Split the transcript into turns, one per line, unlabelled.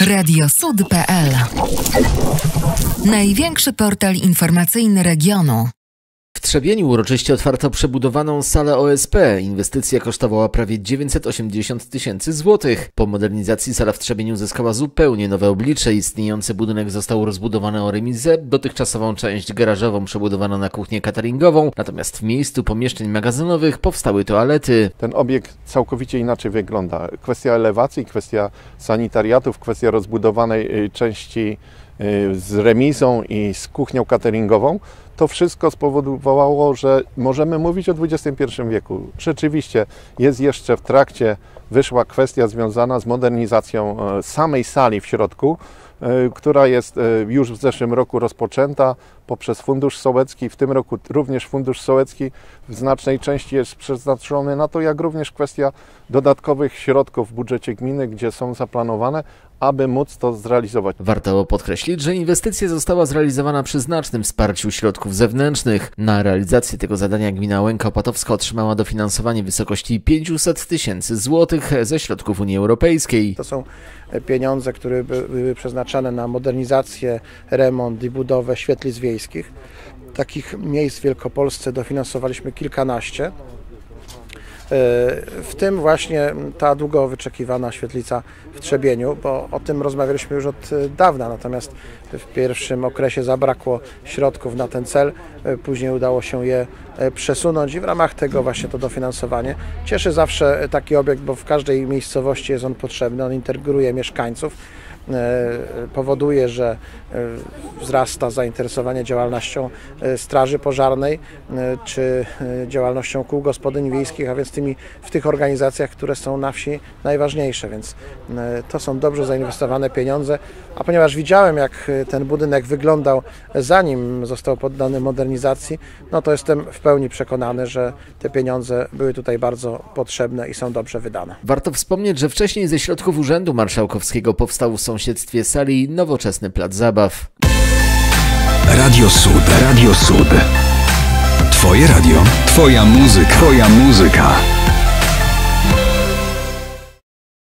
Radiosud.pl. Największy portal informacyjny regionu.
W Trzebieniu uroczyście otwarto przebudowaną salę OSP. Inwestycja kosztowała prawie 980 tysięcy złotych. Po modernizacji sala w Trzebieniu zyskała zupełnie nowe oblicze. Istniejący budynek został rozbudowany o remizę. Dotychczasową część garażową przebudowano na kuchnię cateringową. Natomiast w miejscu pomieszczeń magazynowych powstały toalety.
Ten obiekt całkowicie inaczej wygląda. Kwestia elewacji, kwestia sanitariatów, kwestia rozbudowanej części z remizą i z kuchnią cateringową. To wszystko spowodowało, że możemy mówić o XXI wieku. Rzeczywiście jest jeszcze w trakcie, wyszła kwestia związana z modernizacją samej sali w środku, która jest już w zeszłym roku rozpoczęta poprzez Fundusz Sołecki. W tym roku również Fundusz Sołecki w znacznej części jest przeznaczony na to, jak również kwestia dodatkowych środków w budżecie gminy, gdzie są zaplanowane, aby móc to zrealizować.
Warto podkreślić, że inwestycja została zrealizowana przy znacznym wsparciu środków zewnętrznych. Na realizację tego zadania gmina Łęka Opatowska otrzymała dofinansowanie w wysokości 500 tysięcy złotych ze środków Unii Europejskiej.
To są pieniądze, które były przeznaczane na modernizację, remont i budowę świetlic wiejskich. Takich miejsc w Wielkopolsce dofinansowaliśmy kilkanaście. W tym właśnie ta długo wyczekiwana świetlica w Trzebieniu, bo o tym rozmawialiśmy już od dawna, natomiast w pierwszym okresie zabrakło środków na ten cel, później udało się je przesunąć i w ramach tego właśnie to dofinansowanie. Cieszy zawsze taki obiekt, bo w każdej miejscowości jest on potrzebny, on integruje mieszkańców, powoduje, że wzrasta zainteresowanie działalnością straży pożarnej czy działalnością kół gospodyń wiejskich, a więc w tych organizacjach, które są na wsi najważniejsze, więc to są dobrze zainwestowane pieniądze, a ponieważ widziałem, jak ten budynek wyglądał zanim został poddany modernizacji, no to jestem w pełni przekonany, że te pieniądze były tutaj bardzo potrzebne i są dobrze wydane.
Warto wspomnieć, że wcześniej ze środków Urzędu Marszałkowskiego powstał w sąsiedztwie sali nowoczesny plac zabaw.
Radio Sud. Radio Sud. Twoje radio, twoja muzyka, twoja muzyka.